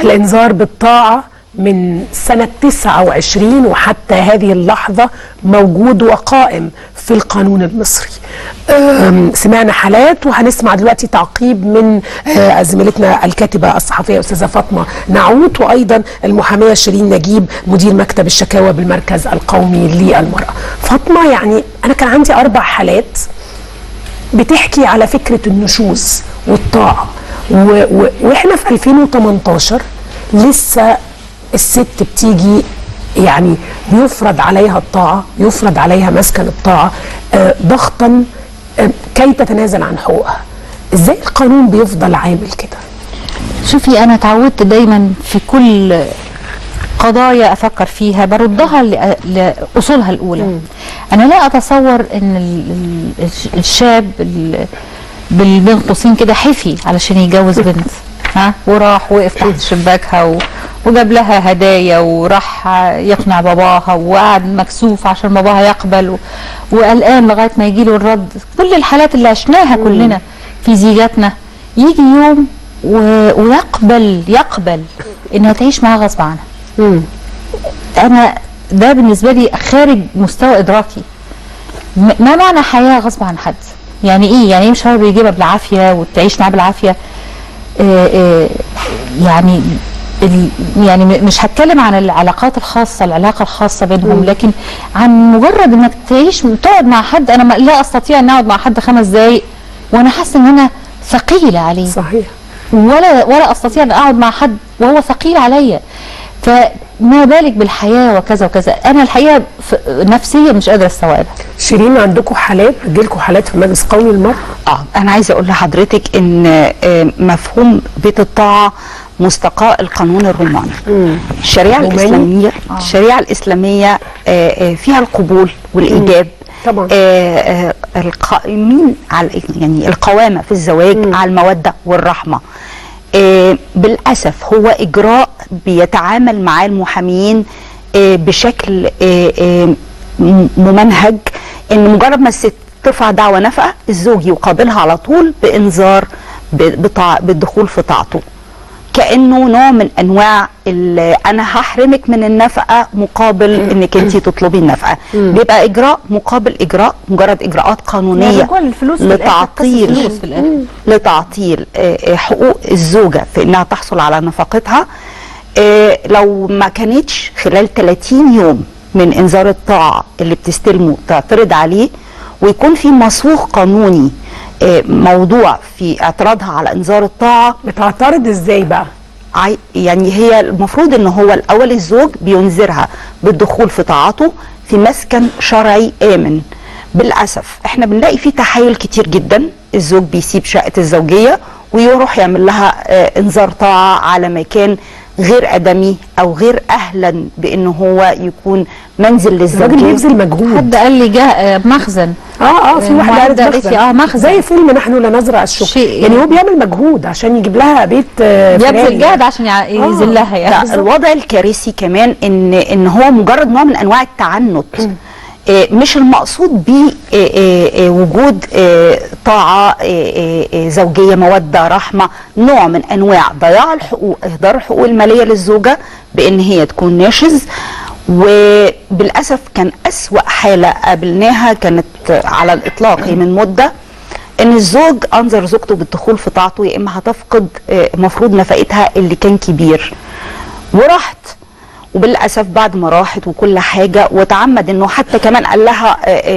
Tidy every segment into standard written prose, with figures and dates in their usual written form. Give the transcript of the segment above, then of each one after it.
الإنذار بالطاعة من سنة 29 وحتى هذه اللحظة موجود وقائم في القانون المصري. سمعنا حالات وهنسمع دلوقتي تعقيب من زميلتنا الكاتبة الصحفية أستاذة فاطمة نعوت، وأيضا المحامية شيرين نجيب مدير مكتب الشكاوى بالمركز القومي للمرأة. فاطمة، يعني أنا كان عندي 4 حالات بتحكي على فكرة النشوز والطاعة، وإحنا في 2018 لسه الست بتيجي يعني بيفرض عليها الطاعة، يفرض عليها مسكن الطاعة ضغطا كي تتنازل عن حقوقها. ازاي القانون بيفضل عامل كده؟ شوفي، انا اتعودت دايما في كل قضايا افكر فيها بردها لاصولها الاولى. انا لا اتصور ان الشاب بين قوسين كده حفي علشان يتجوز بنت، وراح وقف تحت شباكها وجاب لها هدايا وراح يقنع باباها وقعد مكسوف عشان باباها يقبل وقلقان لغايه ما يجي له الرد. كل الحالات اللي عشناها كلنا في زيجاتنا، يجي يوم ويقبل انها تعيش معاه غصب عنها. انا ده بالنسبه لي خارج مستوى ادراكي. ما معنى حياه غصب عن حد؟ يعني ايه؟ يعني ايه مش هو بيجيبها بالعافيه وتعيش معاه بالعافيه؟ يعني مش هتكلم عن العلاقات الخاصه، العلاقه الخاصه بينهم، لكن عن مجرد انك تعيش تقعد مع حد. انا لا استطيع ان اقعد مع حد 5 دقايق وانا حاسه ان انا ثقيله عليه. صحيح. ولا استطيع ان اقعد مع حد وهو ثقيل عليا، فما بالك بالحياه وكذا وكذا. انا الحقيقه نفسيا مش قادره استوعبها. شيرين، عندكم حالات بتجيلكم حالات في المجلس القومي للمرأة؟ انا عايزه اقول لحضرتك ان مفهوم بيت الطاعه مستقاء القانون الروماني. الشريعه الاسلاميه الشريعه الاسلاميه فيها القبول والايجاب طبعا. القائمين على يعني القوامه في الزواج على الموده والرحمه. بالاسف هو اجراء بيتعامل مع المحاميين بشكل ممنهج، ان مجرد ما الست ترفع دعوى نفقه الزوج يقابلها على طول بانذار بالدخول في طاعته، كانه نوع من انواع انا هحرمك من النفقه مقابل انك انت تطلبي النفقه. بيبقى اجراء مقابل اجراء، مجرد اجراءات قانونيه لتعطيل حقوق الزوجه في انها تحصل على نفقتها. لو ما كانتش خلال 30 يوم من انذار الطاعه اللي بتستلمه تعترض عليه، ويكون في مسوغ قانوني موضوع في اعتراضها على انذار الطاعه. بتعترض ازاي بقى؟ يعني هي المفروض ان هو الاول الزوج بينذرها بالدخول في طاعته في مسكن شرعي امن. بالاسف احنا بنلاقي فيه تحايل كتير جدا، الزوج بيسيب شقه الزوجيه ويروح يعمل لها انذار طاعه على مكان غير ادمي او غير اهلا بان هو يكون منزل للزوجيه. الراجل بيبذل مجهود. حد قال لي جه مخزن. في واحده قالت مخزن زي فيلم نحن لا نزرع الشكر. يعني هو بيعمل مجهود عشان يجيب لها بيت بيبذل جهد عشان يذلها. يعني الوضع الكارثي كمان ان هو مجرد نوع من انواع التعنت. مش المقصود بيه وجود طاعة زوجية، مودة، رحمة، نوع من أنواع ضياع الحقوق، إهدار الحقوق المالية للزوجة بأن هي تكون ناشز. وبالأسف كان أسوأ حالة قابلناها كانت على الإطلاق من مدة، ان الزوج انذر زوجته بالدخول في طاعته، يا اما هتفقد مفروض نفقتها اللي كان كبير، وراحت. وبالاسف بعد ما راحت وكل حاجه وتعمد انه حتى كمان قال لها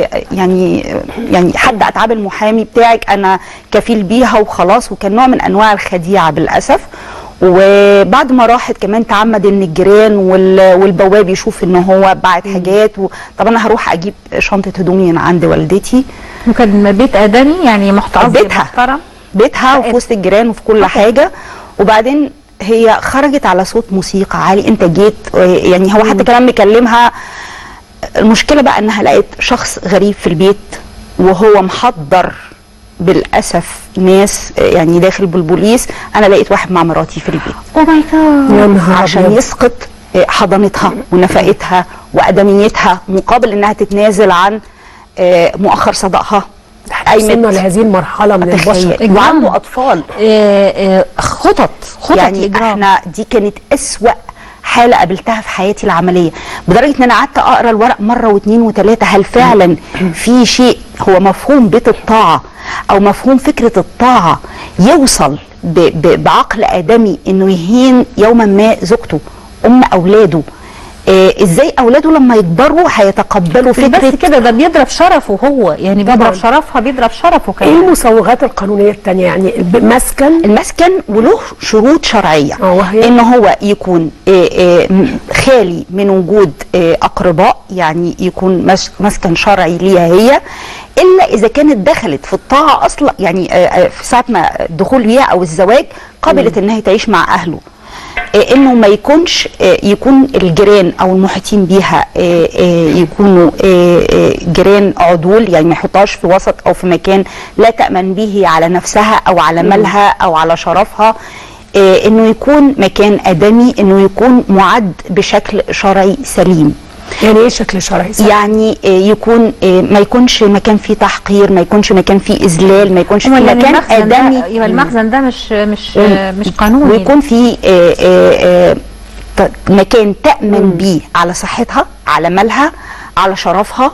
يعني حد اتعاب المحامي بتاعك انا كفيل بيها وخلاص، وكان نوع من انواع الخديعه بالاسف. وبعد ما راحت كمان تعمد ان الجيران والبواب يشوف ان هو بعت حاجات. طب انا هروح اجيب شنطه هدومي من عند والدتي، وكان بيت ادمي يعني محترم، بيتها وفي وسط الجيران وفي كل حاجه. وبعدين هي خرجت على صوت موسيقى عالي، انت جيت يعني هو حتى كمان مكلمها. المشكله بقى انها لقيت شخص غريب في البيت وهو محضر بالاسف ناس يعني داخل بالبوليس. انا لقيت واحد مع مراتي في البيت. اوه ماي جاد. عشان يسقط حضانتها ونفقتها وادميتها مقابل انها تتنازل عن مؤخر صداقها. وصلنا لهذه المرحله من البشر وعنده اطفال. خطط يعني الإجرام. احنا دي كانت اسوأ حاله قابلتها في حياتي العمليه، بدرجه ان انا قعدت اقرا الورق مره واثنين وثلاثه، هل فعلا في شيء هو مفهوم بيت الطاعه او مفهوم فكره الطاعه يوصل بعقل ادمي انه يهين يوما ما زوجته اولاده؟ ازاي اولاده لما يكبروا هيتقبلوا فكره؟ بس كده ده بيضرب شرفه هو، يعني بيضرب شرفها، بيضرب شرفه كمان. ايه المصوغات القانونيه الثانيه؟ يعني المسكن وله شروط شرعيه، وهي ان هو يكون خالي من وجود اقرباء، يعني يكون مسكن شرعي ليها هي، الا اذا كانت دخلت في الطاعه اصلا، يعني في ساعه ما الدخول ليها او الزواج قبلت انها تعيش مع اهله. انه ما يكونش يكون الجيران او المحيطين بيها يكونوا جيران عدول، يعني ما يحطهاش في وسط او في مكان لا تأمن به على نفسها او على مالها او على شرفها. انه يكون مكان ادمي، انه يكون معد بشكل شرعي سليم. يعني ايه شكل شرعي سليم؟ يعني يكون ما يكونش مكان فيه تحقير، ما يكونش مكان فيه اذلال، ما يكونش فيه مكان ادمي. يبقى المخزن ده مش قانوني، ويكون فيه مكان تأمن بيه على صحتها، على مالها، على شرفها،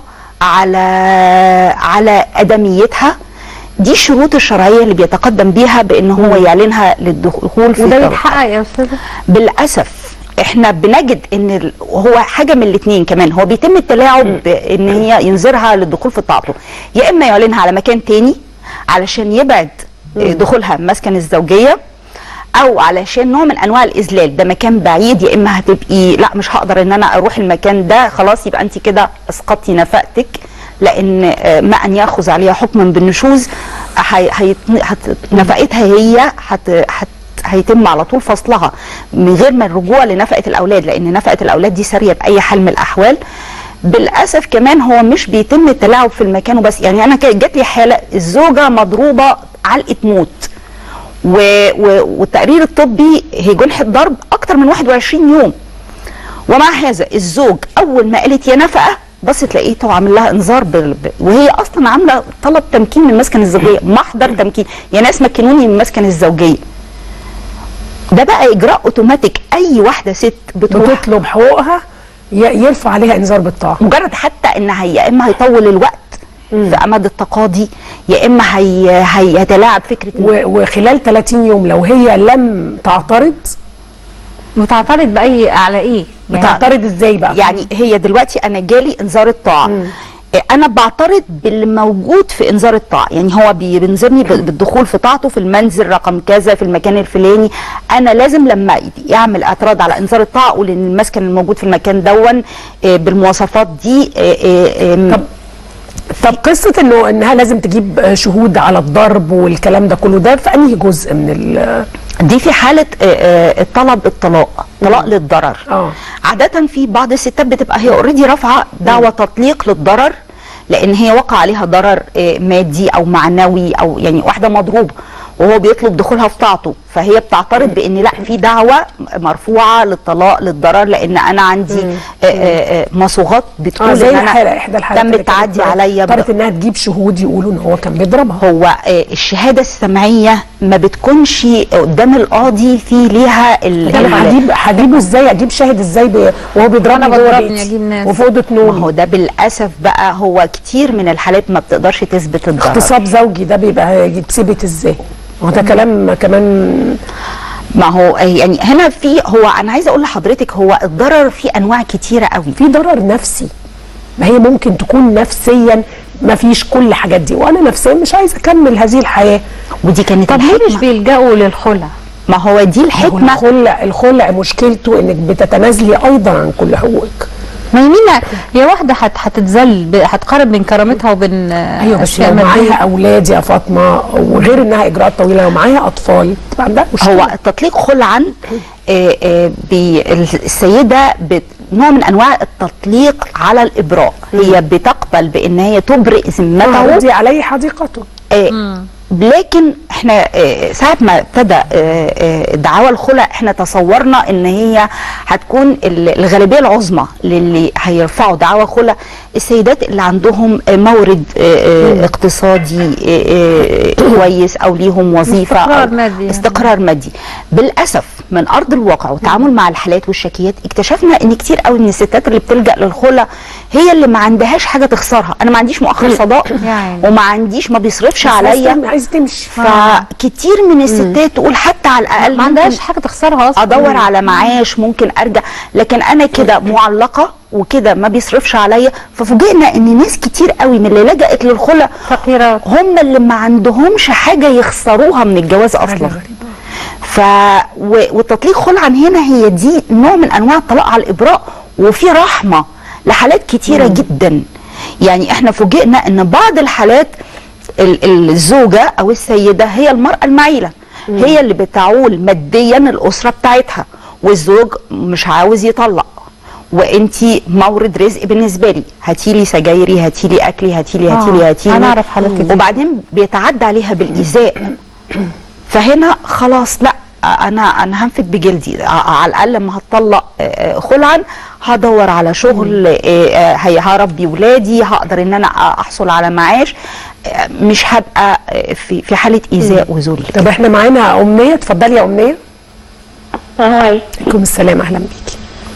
على ادميتها. دي الشروط الشرعيه اللي بيتقدم بيها بان هو يعلنها للدخول في وده يتحقق يا استاذه؟ بالاسف احنا بنجد ان هو حاجه من الاثنين كمان، هو بيتم التلاعب بان هي ينظرها للدخول في طاعته، يا اما يعلنها على مكان تاني علشان يبعد دخولها مسكن الزوجيه، او علشان نوع من انواع الاذلال، ده مكان بعيد، يا اما هتبقي لا مش هقدر ان انا اروح المكان ده، خلاص يبقى انت كده اسقطتي نفقتك، لان ما ان ياخذ عليها حكما بالنشوز نفقتها هي هيتم على طول فصلها من غير ما الرجوع لنفقه الاولاد، لان نفقه الاولاد دي ساريه باي حال من الاحوال. بالاسف كمان هو مش بيتم التلاعب في المكان وبس، يعني انا جات لي حاله الزوجه مضروبه علقه موت، والتقرير الطبي هي جنحه ضرب اكتر من 21 يوم، ومع هذا الزوج اول ما قالت يا نفقه بصت لقيته وعامل لها انذار وهي اصلا عامله طلب تمكين من مسكن الزوجيه، محضر تمكين، يا ناس مكنوني من مسكن الزوجيه. ده بقى اجراء اوتوماتيك، اي واحده ست بتطلب حقوقها يرفع عليها انذار بالطاعه، مجرد حتى انها يا اما هيطول الوقت في امد التقاضي، يا اما هيتلاعب فكره وخلال 30 يوم لو هي لم تعترض. بتعترض باي على ايه؟ بتعترض ازاي بقى؟ يعني هي دلوقتي انا جالي انذار الطاعه، انا بعترض باللي موجود في انذار الطاعه، يعني هو بينذرني بالدخول في طاعته في المنزل رقم كذا في المكان الفلاني، انا لازم لما يعمل اعتراض على انذار الطاعه اقول ان المسكن الموجود في المكان دون بالمواصفات دي. طب قصه انها لازم تجيب شهود على الضرب والكلام ده كله، ده في انهي جزء من دي في حاله الطلاق للضرر. عاده في بعض الستات بتبقى هي اوريدي رافعه دعوى تطليق للضرر، لان هي وقع عليها ضرر مادي او معنوي، او يعني واحده مضروبه وهو بيطلب دخولها في طاعته، فهي بتعترض بان لا في دعوه مرفوعه للطلاق للضرر، لان انا عندي مصوغات بتقول زي ان انا احدى الحالات تم التعدي عليا، اضطرت انها تجيب شهود يقولوا ان هو كان بيضربها. هو الشهاده السمعيه ما بتكونش قدام القاضي في ليها هجيبه ازاي؟ اجيب شاهد ازاي وهو بيضربني جوه بيتي وفي اوضه نومي؟ ما هو ده بالاسف بقى هو كتير من الحالات ما بتقدرش تثبت الضرر. اغتصاب زوجي ده بيبقى يتثبت ازاي؟ هو ده كلام كمان. ما هو يعني هنا هو انا عايزه اقول لحضرتك هو الضرر فيه انواع كتيره قوي. في ضرر نفسي، ما هي ممكن تكون نفسيا ما فيش كل الحاجات دي، وانا نفسيا مش عايزه اكمل هذه الحياه، ودي كانت طب ليه مش بيلجأوا للخلع؟ ما هو دي الحكمه. الخلع مشكلته انك بتتنازلي ايضا عن كل حقوقك. ما يمين هي واحده هتتذل، هتقارب بين كرامتها وبين ايوه، بس لو معاها اولاد يا فاطمه، وغير انها اجراءات طويله، لو معاها اطفال تبقى عندها مشكله. هو التطليق خلعا السيده نوع من انواع التطليق على الابراء، هي بتقبل بان هي تبرئ ذمته. دي عليه حديقته. لكن احنا ساعة ما ابتدى دعاوى الخلع احنا تصورنا ان هي هتكون الغالبية العظمى للي هيرفعوا دعاوى خلع السيدات اللي عندهم مورد اقتصادي كويس او ليهم وظيفة استقرار مادي. بالأسف من أرض الواقع والتعامل مع الحالات والشكيات اكتشفنا ان كتير قوي من الستات اللي بتلجأ للخلع هي اللي ما عندهاش حاجة تخسرها. انا ما عنديش مؤخر صداق وما عنديش، ما بيصرفش عليا، عايز تمشي. فكتير من الستات تقول حتى على الاقل ما عندهاش حاجه تخسرها اصلا، ادور على معاش ممكن ارجع، لكن انا كده معلقه وكده ما بيصرفش عليا. ففوجئنا ان ناس كتير قوي من اللي لجأت للخلع فقيرات، هم اللي ما عندهمش حاجه يخسروها من الجواز اصلا. والتطليق خلعا هنا هي دي نوع من انواع الطلاق على الابراء، وفي رحمه لحالات كتيره جدا. يعني احنا فوجئنا ان بعض الحالات الزوجه او السيده هي المراه المعيله، هي اللي بتعول ماديا الاسره بتاعتها، والزوج مش عاوز يطلق، وانتي مورد رزق بالنسبه لي، هاتيلي سجايري، هاتيلي اكلي، هاتيلي انا اعرف حالات كتير، وبعدين بيتعدى عليها بالايذاء. فهنا خلاص لا، انا هنفد بجلدي، على الاقل لما هتطلق خلعا هدور على شغل، هربي ولادي، هقدر ان انا احصل على معاش، مش هبقى في حاله ايذاء وذل. طب احنا معانا امنيه، اتفضلي يا امنيه. هاي. عليكم السلام، اهلا بيكي.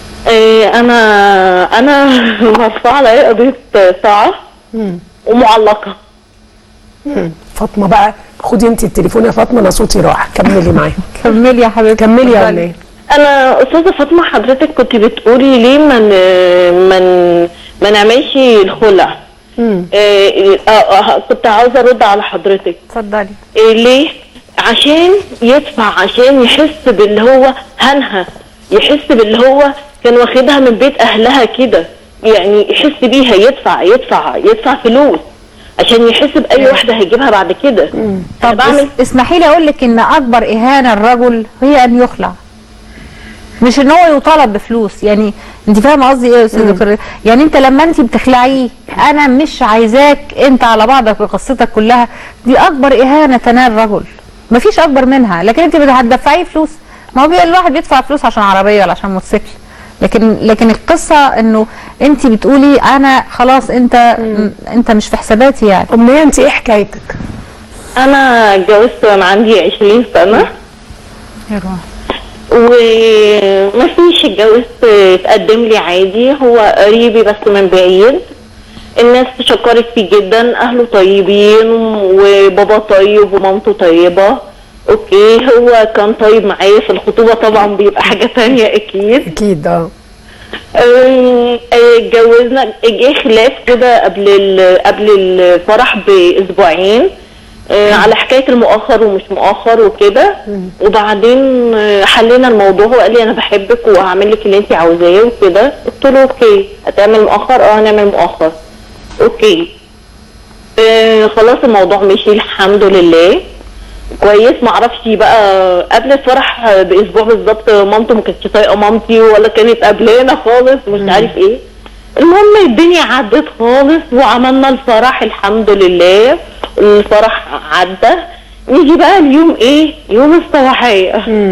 انا مرفوع عليا قضيه ساعه ومعلقه. فاطمه بقى، خدي انت التليفون يا فاطمه، انا صوتي راح. كملي معايا. كملي يا حبيبتي، كملي يا امنيه. انا استاذه فاطمه، حضرتك كنت بتقولي ليه ما نعملش الخلع. كنت عاوزه ارد على حضرتك. اتفضلي. ليه؟ عشان يدفع، عشان يحس باللي هو هنها، يحس باللي هو كان واخدها من بيت اهلها كده، يعني يحس بيها، يدفع فلوس عشان يحس باي واحده هيجيبها بعد كده. طب اسمحي لي اقول لك ان اكبر اهانه الرجل هي ان يخلع، مش ان هو يطالب بفلوس. يعني انت فاهمه قصدي ايه يا استاذ دكتور؟ يعني انت لما انت بتخلعيه، انا مش عايزاك انت على بعضك وقصتك كلها، دي اكبر اهانه تنال الرجل، مفيش اكبر منها. لكن انت هتدفعيه فلوس، ما هو الواحد بيدفع فلوس عشان عربيه ولا عشان موتوسيكل، لكن القصه انه انت بتقولي انا خلاص انت مش في حساباتي. يعني امنيه، انت ايه حكايتك؟ انا اتجوزت وانا عندي 20 سنه ومفيش، اتجوزت اتقدم لي عادي، هو قريبي بس من بعيد. الناس شكرت فيه جدا، اهله طيبين وبابا طيب ومامته طيبه. اوكي، هو كان طيب معايا في الخطوبه، طبعا بيبقى حاجه تانية اكيد. اتجوزنا، جه خلاف كده قبل الفرح باسبوعين على حكايه المؤخر ومش مؤخر وكده، وبعدين حلينا الموضوع، وقال لي انا بحبك وهعمل لك اللي انت عاوزاه وكده. قلت له اوكي، هتعمل مؤخر؟ هنعمل مؤخر. اوكي. خلاص الموضوع مشي الحمد لله كويس. معرفش بقى قبل الفرح باسبوع بالظبط مامته ما كانتش طايقه مامتي ولا كانت قبلانا خالص، مش عارف ايه. المهم الدنيا عدت خالص وعملنا الفرح الحمد لله، الفرح عدى. نيجي بقى اليوم ايه؟ يوم الصباحيه.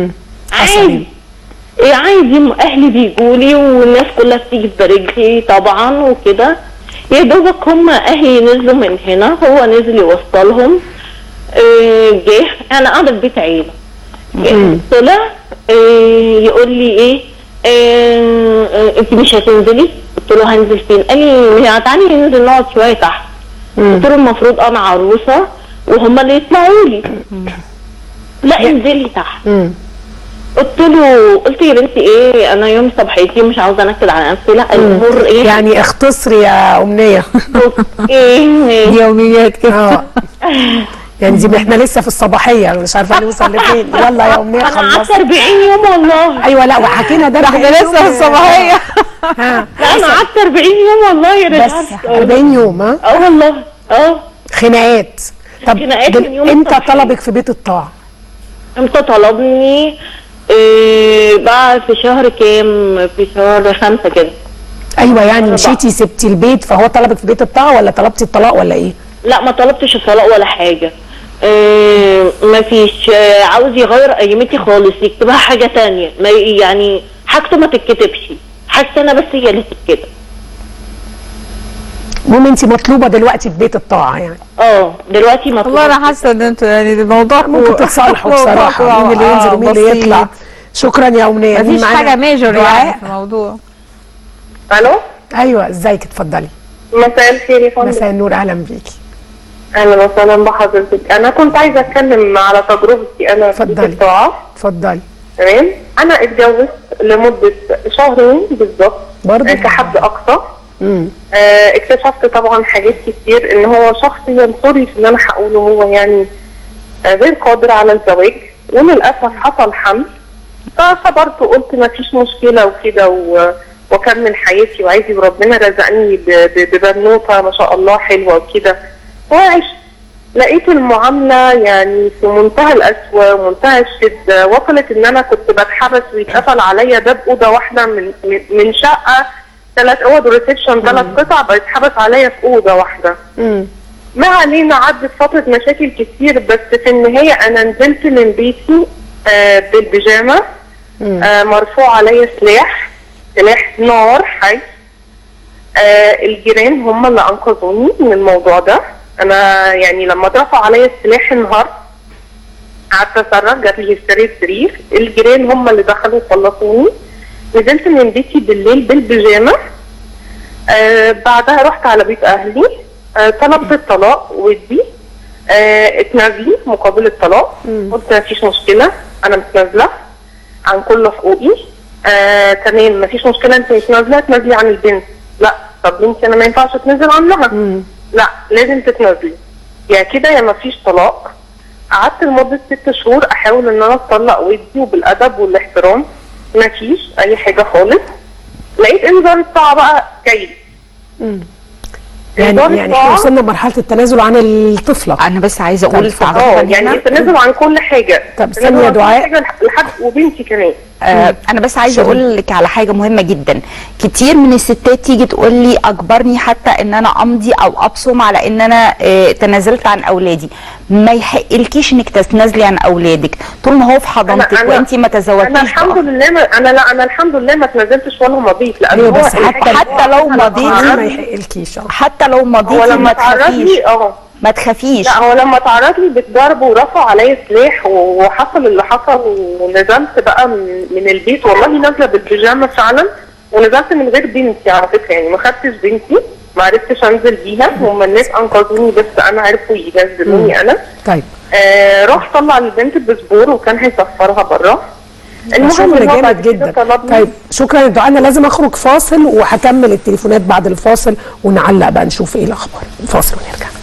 عادي اهلي بيجولي والناس كلها بتيجي تبارك لي طبعا وكده. يا دوبك هم اهلي نزلوا من هنا، هو نزل يوصلهم. جه انا قاعده في بيت عيله، طلع يقول لي ايه انت مش هتنزلي؟ قلت له هنزل فين؟ قال لي تعالي ننزل نقعد شويه تحت. قلت له المفروض انا عروسه وهم اللي يطلعوا لي. لا انزلي تحت. قلت يا بنتي ايه، انا يوم صبحيتي مش عاوزه انكد على نفسي. لا الامور ايه يعني اختصري يا امنيه. ايه يوميات كده. يعني دي احنا لسه في الصباحيه، مش عارفه نوصل لفين. يلا يا امنيه خلصي. انا قعدت 40 يوم والله. ايوه لا وحكينا ده احنا لسه في الصباحيه. لا انا قعدت 40 يوم والله يا رجال. بس 40 يوم؟ والله خناقات. طب امتى طلبك في بيت الطاعه؟ امتى طلبني؟ بقى في شهر كام؟ في شهر 5 كده. ايوه يعني مشيتي سبتي البيت فهو طلبك في بيت الطاعه، ولا طلبتي الطلاق ولا ايه؟ لا ما طلبتش الطلاق ولا حاجه. مفيش. عاوز يغير قيمتي خالص، يكتبها حاجه تانية، ما يعني حاجته ما تتكتبش، حاسه انا بس هي اللي كده. المهم انت مطلوبه دلوقتي في بيت الطاعه يعني. دلوقتي مطلوبه. والله انا حاسه ان انتوا يعني الموضوع ممكن تتصالحوا بصراحه، مين اللي ينزل ومين اللي يطلع. شكرا يا امنيه. مفيش حاجه ميجور يعني في الموضوع. الو. ايوه ازيك، اتفضلي. مساء الخير يا فندم. مساء النور، اهلا بيكي. اهلا وسهلا بحضرتك. انا كنت عايزه اتكلم على تجربتي انا في الطاعه. اتفضلي. تمام. انا اتجوزت لمده شهرين بالظبط برضه كحد اقصى. اكتشفت طبعا حاجات كتير، ان هو شخص ينصري في اللي انا هقوله، هو يعني غير قادر على الزواج، وللاسف حصل حمل. فصبرت وقلت ما فيش مشكله وكده، واكمل حياتي وعايزي، وربنا رزقني ببنوته ما شاء الله حلوه وكده، وعشت. لقيت المعامله يعني في منتهى القسوه ومنتهى الشده، وصلت ان انا كنت بتحبس ويتقفل عليا باب اوضه واحده من شقه 3 اوض وريسبشن 3 قطع، بيتحبس عليا في اوضه واحده. ما علينا، عدت فتره مشاكل كتير، بس في النهايه انا نزلت من بيتي بالبيجامه، مرفوع عليا سلاح نار حي. الجيران هم اللي انقذوني من الموضوع ده. انا يعني لما اترفع عليا السلاح انهارت، قعدت اصرخ، جات لي هستيريا صريخ. الجيران هم اللي دخلوا وخلصوني. نزلت من بيتي بالليل بالبيجامه. بعدها رحت على بيت اهلي، طلبت الطلاق ودي، اتنازلي مقابل الطلاق. قلت مفيش مشكله، انا متنازله عن كل حقوقي. تمام مفيش مشكله، انت متنازله، تنازلي عن البنت. لا، طب بنتي انا ما ينفعش اتنازل عنها. لا، لازم تتنازلي، يا كده يا مفيش طلاق. قعدت لمده 6 شهور احاول ان انا اتطلق ودي وبالادب والاحترام، مفيش اي حاجه خالص. لقيت انذار الطاعه بقى جاي. يعني احنا وصلنا لمرحله التنازل عن الطفله. انا بس عايزه اقول يعني التنازل عن كل حاجه. طب ثانيه دعاء لحد وبنتي كمان. انا بس عايزه اقول لك على حاجه مهمه جدا. كتير من الستات تيجي تقول لي اجبرني حتى ان انا امضي او ابصم على ان انا تنازلت عن اولادي. ما يحقلكيش انك تتنازلي عن اولادك طول ما هو في حضانتك وانت ما تزوجتيش. انا الحمد لله انا الحمد لله ما تنازلتش ولا مضيت، لان أيوة هو بس حتى لو مضيتي ما يحقلكيش. حتى لو مضيتي ما تخافيش. ما تخافيش. لا، هو لما تعرض لي بالضرب ورفعوا عليا سلاح وحصل اللي حصل، ونزلت بقى من البيت، والله نازله بالبيجامه فعلا، ونزلت من غير بنتي على فكره، يعني ما خدتش بنتي، ما عرفتش انزل بيها، هم الناس انقذوني بس انا عرفوا ينزلوني انا. طيب راح طلع البنت بسبور وكان هيسفرها بره. المهم جامد جدا. طيب شكرا يا دعاء، انا لازم اخرج فاصل وهكمل التليفونات بعد الفاصل ونعلق بقى نشوف ايه الاخبار. فاصل ونرجع.